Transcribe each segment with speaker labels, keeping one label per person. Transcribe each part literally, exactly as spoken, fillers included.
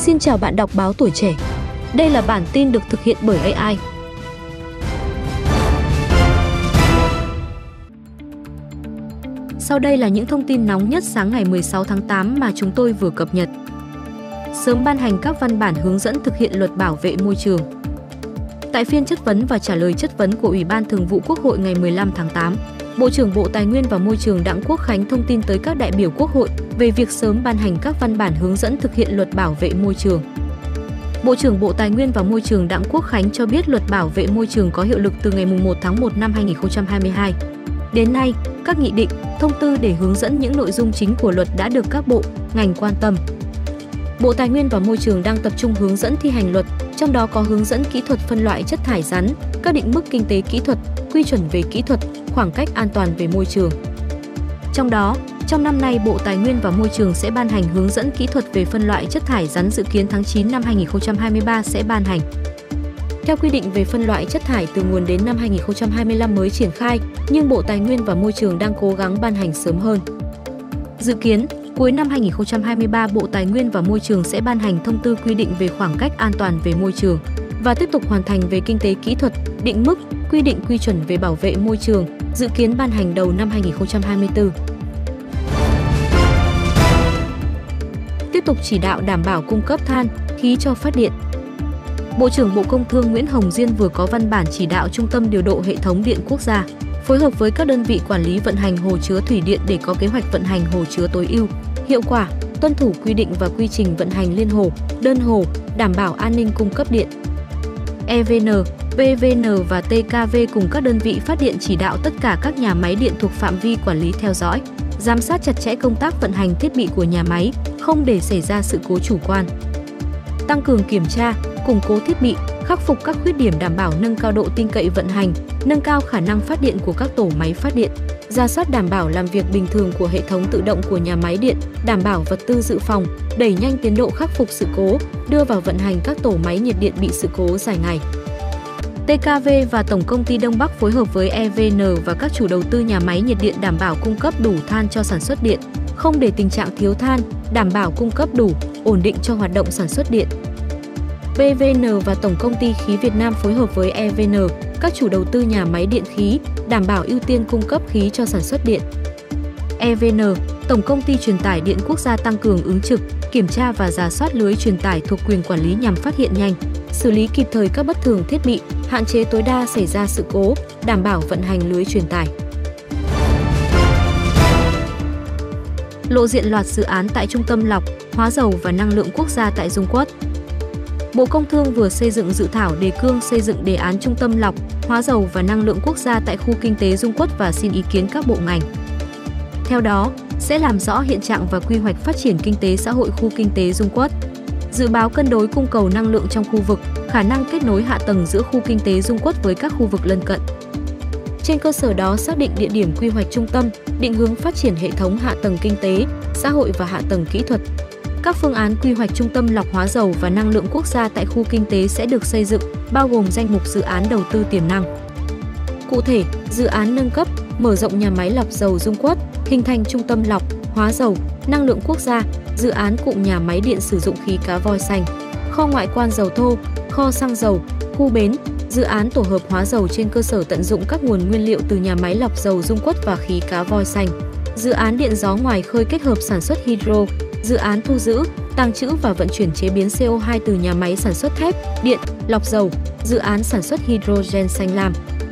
Speaker 1: Xin chào bạn đọc báo Tuổi Trẻ. Đây là bản tin được thực hiện bởi a i. Sau đây là những thông tin nóng nhất sáng ngày mười sáu tháng tám mà chúng tôi vừa cập nhật. Sớm ban hành các văn bản hướng dẫn thực hiện luật bảo vệ môi trường. Tại phiên chất vấn và trả lời chất vấn của Ủy ban Thường vụ Quốc hội ngày mười lăm tháng tám, Bộ trưởng Bộ Tài nguyên và Môi trường Đặng Quốc Khánh thông tin tới các đại biểu Quốc hội về việc sớm ban hành các văn bản hướng dẫn thực hiện luật bảo vệ môi trường. Bộ trưởng Bộ Tài nguyên và Môi trường Đặng Quốc Khánh cho biết luật bảo vệ môi trường có hiệu lực từ ngày mùng một tháng một năm hai nghìn không trăm hai mươi hai. Đến nay, các nghị định, thông tư để hướng dẫn những nội dung chính của luật đã được các bộ, ngành quan tâm. Bộ Tài nguyên và Môi trường đang tập trung hướng dẫn thi hành luật, trong đó có hướng dẫn kỹ thuật phân loại chất thải rắn, các định mức kinh tế kỹ thuật, quy chuẩn về kỹ thuật, khoảng cách an toàn về môi trường. Trong đó, trong năm nay Bộ Tài nguyên và Môi trường sẽ ban hành hướng dẫn kỹ thuật về phân loại chất thải rắn, dự kiến tháng chín năm hai nghìn không trăm hai mươi ba sẽ ban hành. Theo quy định về phân loại chất thải từ nguồn đến năm hai nghìn không trăm hai mươi lăm mới triển khai, nhưng Bộ Tài nguyên và Môi trường đang cố gắng ban hành sớm hơn. Dự kiến, cuối năm hai nghìn không trăm hai mươi ba, Bộ Tài nguyên và Môi trường sẽ ban hành thông tư quy định về khoảng cách an toàn về môi trường và tiếp tục hoàn thành về kinh tế kỹ thuật, định mức, quy định quy chuẩn về bảo vệ môi trường, dự kiến ban hành đầu năm hai nghìn không trăm hai mươi tư. Tiếp tục chỉ đạo đảm bảo cung cấp than, khí cho phát điện. Bộ trưởng Bộ Công Thương Nguyễn Hồng Diên vừa có văn bản chỉ đạo Trung tâm Điều độ Hệ thống Điện Quốc gia phối hợp với các đơn vị quản lý vận hành hồ chứa thủy điện để có kế hoạch vận hành hồ chứa tối ưu, hiệu quả, tuân thủ quy định và quy trình vận hành liên hồ, đơn hồ, đảm bảo an ninh cung cấp điện. e vê en, pê vê en và tê ca vê cùng các đơn vị phát điện chỉ đạo tất cả các nhà máy điện thuộc phạm vi quản lý theo dõi, giám sát chặt chẽ công tác vận hành thiết bị của nhà máy, không để xảy ra sự cố chủ quan. Tăng cường kiểm tra, củng cố thiết bị, khắc phục các khuyết điểm đảm bảo nâng cao độ tin cậy vận hành, nâng cao khả năng phát điện của các tổ máy phát điện, rà soát đảm bảo làm việc bình thường của hệ thống tự động của nhà máy điện, đảm bảo vật tư dự phòng, đẩy nhanh tiến độ khắc phục sự cố, đưa vào vận hành các tổ máy nhiệt điện bị sự cố dài ngày. tê ca vê và Tổng công ty Đông Bắc phối hợp với e vê en và các chủ đầu tư nhà máy nhiệt điện đảm bảo cung cấp đủ than cho sản xuất điện, không để tình trạng thiếu than, đảm bảo cung cấp đủ, ổn định cho hoạt động sản xuất điện. pê vê en và Tổng công ty Khí Việt Nam phối hợp với e vê en, các chủ đầu tư nhà máy điện khí, đảm bảo ưu tiên cung cấp khí cho sản xuất điện. e vê en, Tổng công ty Truyền tải Điện Quốc gia tăng cường ứng trực, kiểm tra và rà soát lưới truyền tải thuộc quyền quản lý nhằm phát hiện nhanh, xử lý kịp thời các bất thường thiết bị, hạn chế tối đa xảy ra sự cố, đảm bảo vận hành lưới truyền tải. Lộ diện loạt dự án tại Trung tâm Lọc, Hóa dầu và Năng lượng Quốc gia tại Dung Quất. Bộ Công Thương vừa xây dựng dự thảo đề cương xây dựng đề án Trung tâm Lọc, Hóa dầu và Năng lượng Quốc gia tại khu kinh tế Dung Quất và xin ý kiến các bộ ngành. Theo đó, sẽ làm rõ hiện trạng và quy hoạch phát triển kinh tế xã hội khu kinh tế Dung Quất, dự báo cân đối cung cầu năng lượng trong khu vực, khả năng kết nối hạ tầng giữa khu kinh tế Dung Quất với các khu vực lân cận. Trên cơ sở đó xác định địa điểm quy hoạch trung tâm, định hướng phát triển hệ thống hạ tầng kinh tế, xã hội và hạ tầng kỹ thuật. Các phương án quy hoạch Trung tâm Lọc Hóa dầu và Năng lượng Quốc gia tại khu kinh tế sẽ được xây dựng, bao gồm danh mục dự án đầu tư tiềm năng. Cụ thể, dự án nâng cấp, mở rộng nhà máy lọc dầu Dung Quất, hình thành Trung tâm Lọc, Hóa dầu, Năng lượng Quốc gia, dự án cụm nhà máy điện sử dụng khí cá voi xanh, kho ngoại quan dầu thô, kho xăng dầu, khu bến, dự án tổ hợp hóa dầu trên cơ sở tận dụng các nguồn nguyên liệu từ nhà máy lọc dầu Dung Quất và khí cá voi xanh, dự án điện gió ngoài khơi kết hợp sản xuất hydro, dự án thu giữ, tàng trữ và vận chuyển chế biến xê o hai từ nhà máy sản xuất thép, điện, lọc dầu, dự án sản xuất hydrogen xanh lam.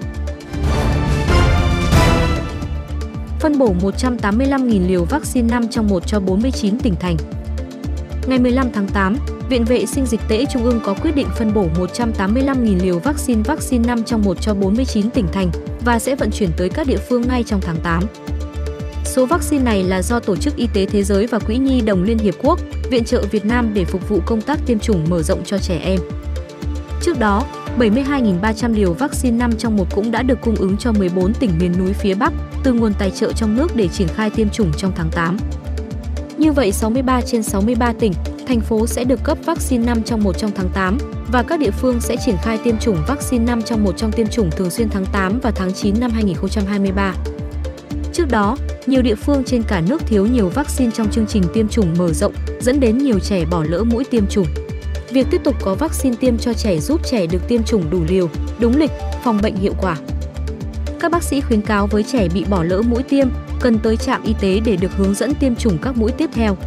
Speaker 1: Phân bổ một trăm tám mươi lăm nghìn liều vaccine năm trong một cho bốn mươi chín tỉnh thành. Ngày mười lăm tháng tám, Viện Vệ sinh Dịch tễ Trung ương có quyết định phân bổ một trăm tám mươi lăm nghìn liều vaccine vaccine năm trong một cho bốn mươi chín tỉnh thành và sẽ vận chuyển tới các địa phương ngay trong tháng tám. Số vaccine này là do Tổ chức Y tế Thế giới và Quỹ Nhi đồng Liên Hiệp Quốc viện trợ Việt Nam để phục vụ công tác tiêm chủng mở rộng cho trẻ em. Trước đó, bảy mươi hai nghìn ba trăm liều vaccine năm trong một cũng đã được cung ứng cho mười bốn tỉnh miền núi phía Bắc từ nguồn tài trợ trong nước để triển khai tiêm chủng trong tháng tám. Như vậy, sáu mươi ba trên sáu mươi ba tỉnh, thành phố sẽ được cấp vaccine năm trong một trong tháng tám và các địa phương sẽ triển khai tiêm chủng vaccine năm trong một trong tiêm chủng thường xuyên tháng tám và tháng chín năm hai nghìn không trăm hai mươi ba. Trước đó, nhiều địa phương trên cả nước thiếu nhiều vaccine trong chương trình tiêm chủng mở rộng, dẫn đến nhiều trẻ bỏ lỡ mũi tiêm chủng. Việc tiếp tục có vaccine tiêm cho trẻ giúp trẻ được tiêm chủng đủ liều, đúng lịch, phòng bệnh hiệu quả. Các bác sĩ khuyến cáo với trẻ bị bỏ lỡ mũi tiêm, cần tới trạm y tế để được hướng dẫn tiêm chủng các mũi tiếp theo.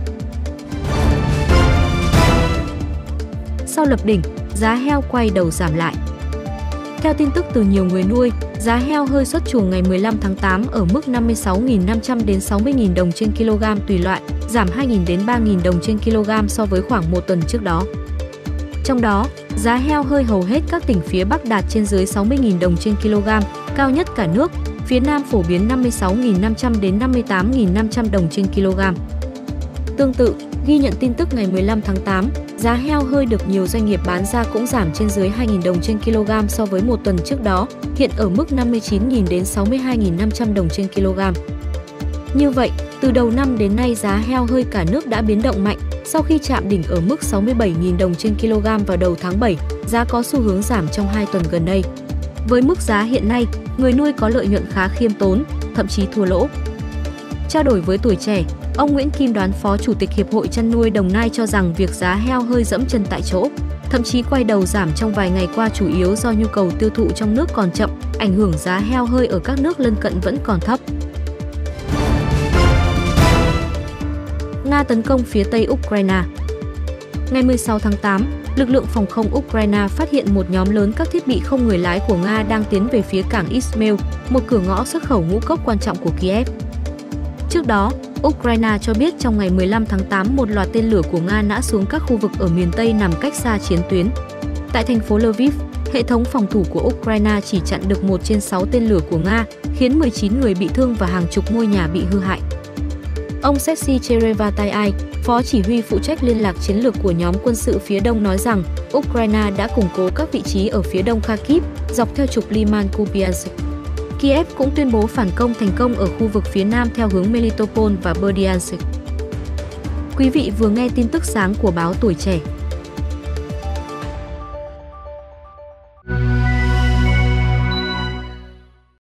Speaker 1: Sau lập đỉnh, giá heo quay đầu giảm lại. Theo tin tức từ nhiều người nuôi, giá heo hơi xuất chuồng ngày mười lăm tháng tám ở mức năm mươi sáu nghìn năm trăm đến sáu mươi nghìn đồng trên kg tùy loại, giảm hai nghìn đến ba nghìn đồng trên kg so với khoảng một tuần trước đó. Trong đó, giá heo hơi hầu hết các tỉnh phía Bắc đạt trên dưới sáu mươi nghìn đồng trên kg, cao nhất cả nước, phía Nam phổ biến năm mươi sáu nghìn năm trăm đến năm mươi tám nghìn năm trăm đồng trên kg. Tương tự, ghi nhận tin tức ngày mười lăm tháng tám, giá heo hơi được nhiều doanh nghiệp bán ra cũng giảm trên dưới hai nghìn đồng trên kg so với một tuần trước đó, hiện ở mức năm mươi chín nghìn đến sáu mươi hai nghìn năm trăm đồng trên kg. Như vậy, từ đầu năm đến nay giá heo hơi cả nước đã biến động mạnh, sau khi chạm đỉnh ở mức sáu mươi bảy nghìn đồng trên kg vào đầu tháng bảy, giá có xu hướng giảm trong hai tuần gần đây. Với mức giá hiện nay, người nuôi có lợi nhuận khá khiêm tốn, thậm chí thua lỗ. Trao đổi với Tuổi Trẻ, ông Nguyễn Kim Đoán, Phó Chủ tịch Hiệp hội Chăn nuôi Đồng Nai cho rằng việc giá heo hơi dẫm chân tại chỗ, thậm chí quay đầu giảm trong vài ngày qua chủ yếu do nhu cầu tiêu thụ trong nước còn chậm, ảnh hưởng giá heo hơi ở các nước lân cận vẫn còn thấp. Nga tấn công phía Tây Ukraine. Ngày mười sáu tháng tám, lực lượng phòng không Ukraine phát hiện một nhóm lớn các thiết bị không người lái của Nga đang tiến về phía cảng Izmail, một cửa ngõ xuất khẩu ngũ cốc quan trọng của Kiev. Trước đó, Ukraine cho biết trong ngày mười lăm tháng tám một loạt tên lửa của Nga nã xuống các khu vực ở miền Tây nằm cách xa chiến tuyến. Tại thành phố Lviv, hệ thống phòng thủ của Ukraine chỉ chặn được một trên sáu tên lửa của Nga, khiến mười chín người bị thương và hàng chục ngôi nhà bị hư hại. Ông Serhiy Cherevatayai, Phó Chỉ huy phụ trách liên lạc chiến lược của nhóm quân sự phía Đông nói rằng Ukraine đã củng cố các vị trí ở phía đông Kharkiv, dọc theo trục Liman Kupiansk. Kiev cũng tuyên bố phản công thành công ở khu vực phía nam theo hướng Melitopol và Berdyansk. Quý vị vừa nghe tin tức sáng của báo Tuổi Trẻ.